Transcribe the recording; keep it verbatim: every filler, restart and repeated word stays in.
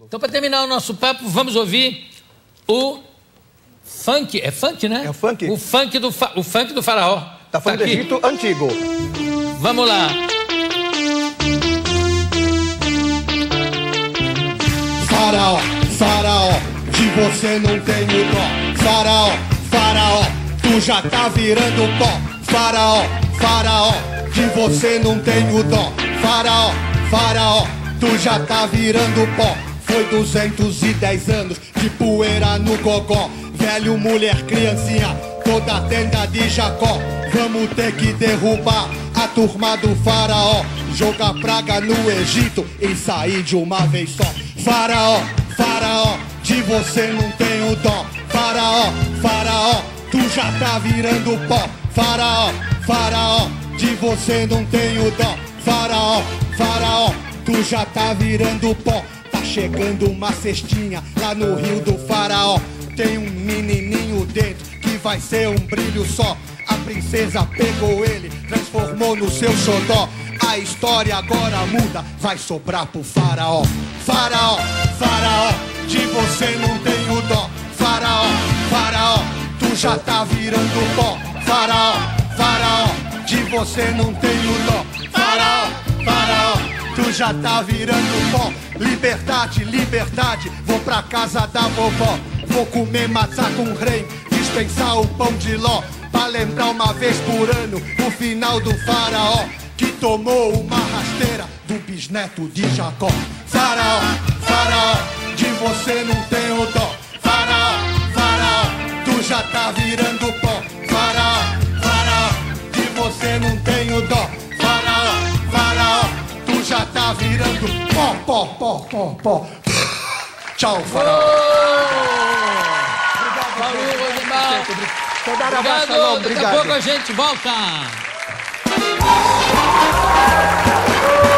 Então, para terminar o nosso papo, vamos ouvir o funk. É funk, né? É o funk. O funk do, fa... o funk do faraó. Tá falando do Egito Antigo. Vamos lá. Faraó, faraó, de você não tenho dó. Faraó, faraó, tu já tá virando pó. Faraó, faraó, de você não tenho dó. Faraó, faraó, tu já tá virando pó. Foi duzentos e dez anos de poeira no gogó. Velho, mulher, criancinha, toda a tenda de Jacó. Vamos ter que derrubar a turma do faraó. Jogar praga no Egito e sair de uma vez só. Faraó, faraó, de você não tenho dó. Faraó, faraó, tu já tá virando pó. Faraó, faraó, de você não tenho dó. Faraó, faraó, tu já tá virando pó. Tá chegando uma cestinha lá no rio do faraó. Tem um menininho dentro que vai ser um brilho só. A princesa pegou ele, transformou no seu xodó. A história agora muda, vai sobrar pro faraó. Faraó, faraó, de você não tenho dó. Faraó, faraó, tu já tá virando pó. Faraó, faraó, de você não tenho dó. Faraó, faraó, tu já tá virando pó. Liberdade, liberdade, vou pra casa da vovó. Vou comer maçã com rei, dispensar o pão de ló. Pra lembrar uma vez por ano o final do faraó, que tomou uma rasteira do bisneto de Jacó. Faraó, faraó, de você não tenho dó. Faraó, faraó, tu já tá virando pó. Faraó, faraó, de você não tenho dó. Faraó, faraó, tu já tá virando pó, pó, pó, pó, pó. Tchau, faraó. Valeu, Rosimar. Obrigado, Obrigado. Daqui a pouco a gente volta.